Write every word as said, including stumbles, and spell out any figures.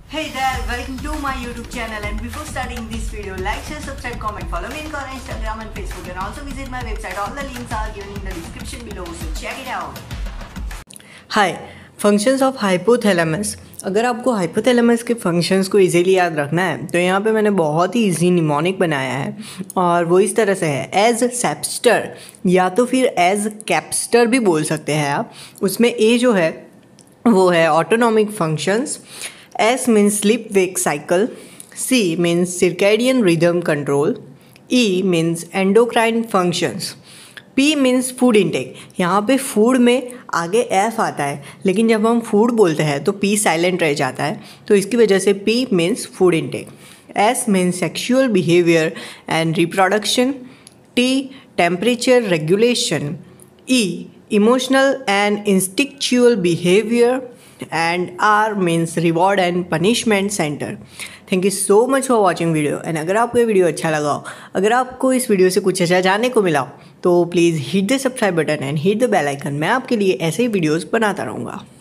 Hey there, welcome to my YouTube channel, and before starting this video, like, share, subscribe, comment, follow me on Instagram and Facebook, and also visit my website. All the links are given in the description below, so check it out. Hi, functions of hypothalamus. अगर आपको hypothalamus के functions को easily याद रखना है तो यहाँ पे मैंने बहुत ही इजी निमोनिक बनाया है और वो इस तरह से है एज सेप्स्टर या तो फिर एज कैप्स्टर भी बोल सकते हैं आप। उसमें ए जो है वो है autonomic functions, S means sleep wake cycle, C means circadian rhythm control, E means endocrine functions, P means food intake. यहाँ पे फूड में आगे एफ आता है लेकिन जब हम फूड बोलते हैं तो पी साइलेंट रह जाता है, तो इसकी वजह से P means food intake. S means sexual behaviour and reproduction, T temperature regulation, E emotional and instinctual behaviour, and R means reward and punishment centre. Thank you so much for watching video. And अगर आपको ये video अच्छा लगा हो, अगर आपको इस video से कुछ अच्छा जानने को मिला हो, तो please hit the subscribe button and hit the bell icon. मैं आपके लिए ऐसे ही वीडियोस बनाता रहूँगा।